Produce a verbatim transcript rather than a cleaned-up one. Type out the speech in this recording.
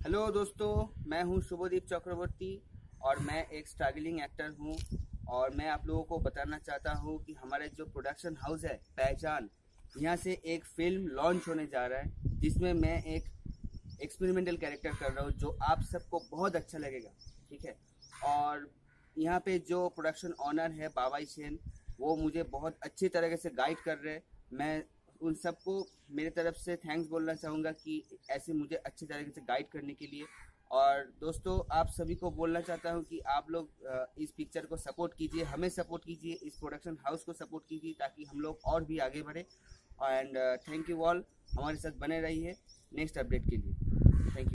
Hello दोस्तों, मैं हूं शुभदीप चक्रवर्ती और मैं एक स्ट्रगलिंग एक्टर हूं। और मैं आप लोगों को बताना चाहता हूं कि हमारे जो प्रोडक्शन हाउस है पहचान, यहां से एक फिल्म लॉन्च होने जा रहा है जिसमें मैं एक एक्सपेरिमेंटल कैरेक्टर कर रहा हूं जो आप सबको बहुत अच्छा लगेगा। ठीक है। और यहाँ पे जो प्रोडक्शन ऑनर है बाबाई सेन, वो मुझे बहुत अच्छी तरीके से गाइड कर रहे हैं। मैं उन सबको मेरे तरफ से थैंक्स बोलना चाहूँगा कि ऐसे मुझे अच्छी तरीके से गाइड करने के लिए। और दोस्तों, आप सभी को बोलना चाहता हूँ कि आप लोग इस पिक्चर को सपोर्ट कीजिए, हमें सपोर्ट कीजिए, इस प्रोडक्शन हाउस को सपोर्ट कीजिए ताकि हम लोग और भी आगे बढ़े। एंड थैंक यू ऑल, हमारे साथ बने रहिए नेक्स्ट अपडेट के लिए। Thank you.